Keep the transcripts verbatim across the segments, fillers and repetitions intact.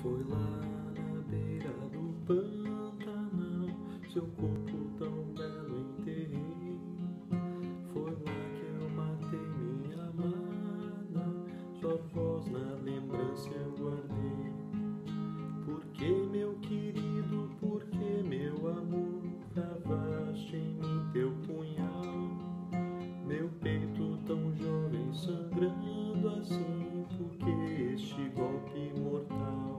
Foi lá na beira do Pantanal, seu corpo tão belo enterrei. Foi lá que eu matei minha amada, sua voz na lembrança eu guardei. Porque, meu querido, porque, meu amor, cravaste em mim teu punhal, meu peito tão jovem sangrando assim, porque este golpe mortal.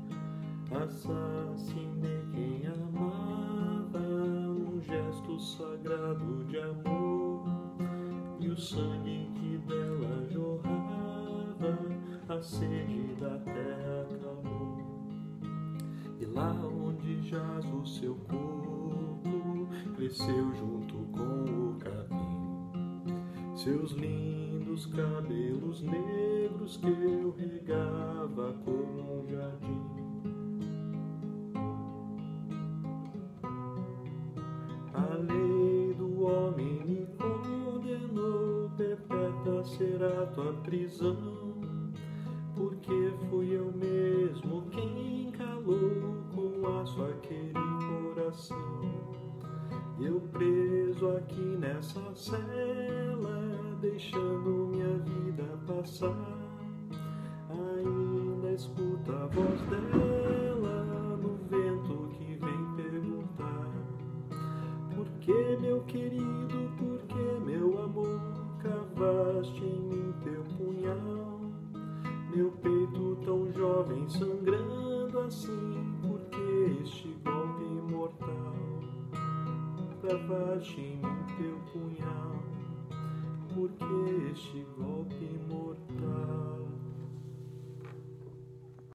Assassinei quem amava, um gesto sagrado de amor, e o sangue que dela jorrava, a sede da terra acalmou. E lá onde jaz o seu corpo, cresceu junto com o capim seus lindos cabelos negros que eu regava como um jardim. A lei do homem me condenou, perpétua será tua prisão, porque fui eu mesmo quem calou com laço aquele coração. Eu preso aqui nessa cela, deixando minha vida passar, ainda escuto a voz dela no vento que vem perguntar: por que, meu querido, por que, meu amor, cravaste em mim teu punhal, meu peito tão jovem sangrando assim, por que este golpe mortal? Cravaste em mim teu punhal, por que este golpe